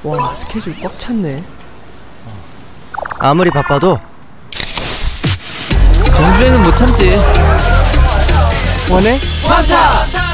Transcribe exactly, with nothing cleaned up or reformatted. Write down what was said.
와, 스케줄 꽉 찼네. 아무리 바빠도 정주행은 못 참지. 원해? 환타!